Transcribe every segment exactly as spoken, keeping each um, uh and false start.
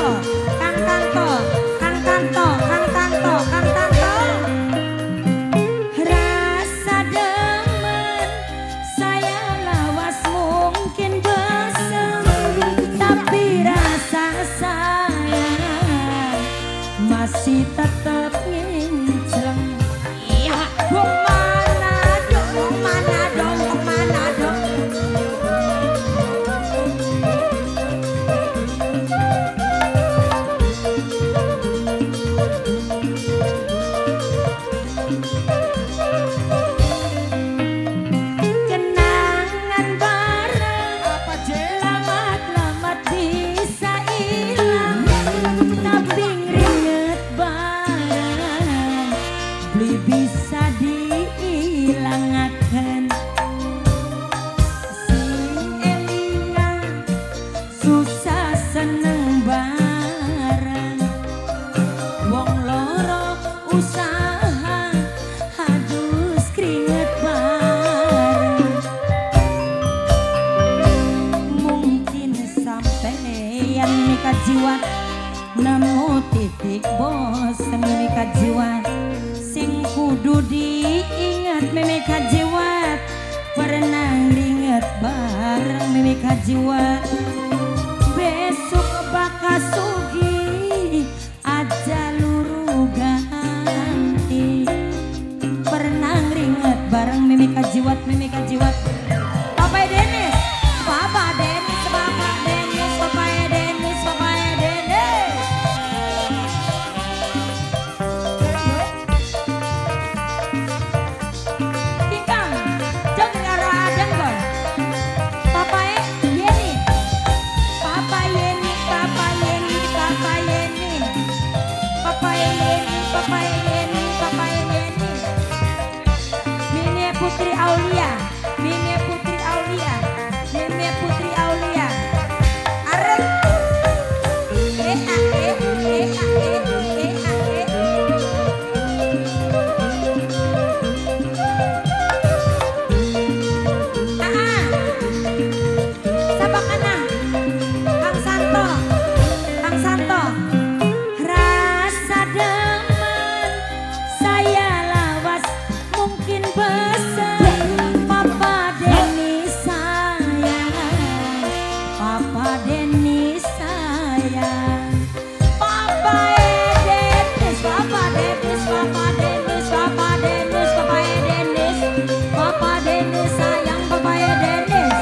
Kang Tanto, Kang Tanto, Kang Tanto, Kang Tanto. Rasa demen saya lawas mungkin besem, tapi rasa sayang masih tetap ngincleng. Iya, wong mana dong, wong mana dong, wong mana dong. Kenangan bareng apa lamat-lamat bisa ilang, tapi ngeringet bareng beli bisa diilangaken. Sing elingan susah seneng bareng, wong loro usaha hadus keringet bareng. Mungkin sampeyan mika jiwat nemu titik bosen mika jiwat, sing kudu diingat mimika jiwat, pernah ngeringet bareng mimika jiwat. Besok bakal sugi aja luru ganti, pernah ngeringet bareng mimika jiwat, mimika jiwat. Papa Denis, Papa Denis, Papa Denis, Papa Denis, Papa Denis. Tingkang, jangan karo adem kon. Papa Yeni, Papa Yeni, Papa Yeni, Papa Yeni, Papa Yeni, Papa Yeni, Papa Yeni. Mimi Putri Aulia, Mimi Putri Aulia, Mimi Putri Aulia. Arek. Eh ah eh, eh ah eh, eh ah eh. Ah ah. Sabakana. Kang Santo, Kang Santo. Rasa demen saya lawas mungkin besar, Papa Denis sayang, Papa Denis sayang, Papa Denis, Papa Denis, Papa Denis, Papa Denis, Papa Denis, Papa Denis sayang, Papa Denis.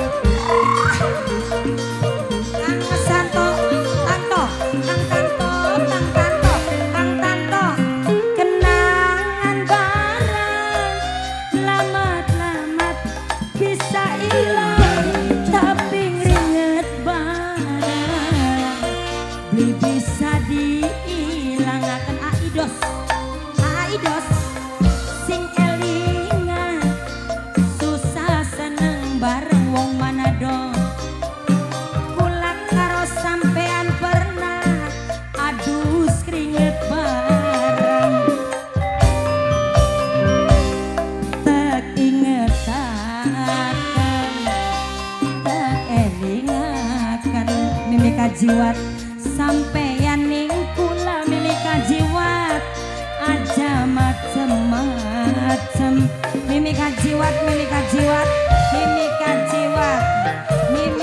Kang Santo, Tanto, Kang Tanto, Kang Tanto, Kang Tanto. Kenangan bareng lamat-lamat bisa ilang, tapi ngeringet bareng beli bisa diilangaken. Aidos, Aidos, sing elingan susah seneng bareng wong Manado. Kulak karo sampean pernah adus keringet bareng, tak ingetaken, tak elingaken mimika jiwat, sampeyan ning kula mimika jiwat aja macem-macem. Mimika jiwat, mimika jiwat, mimika jiwat, mimika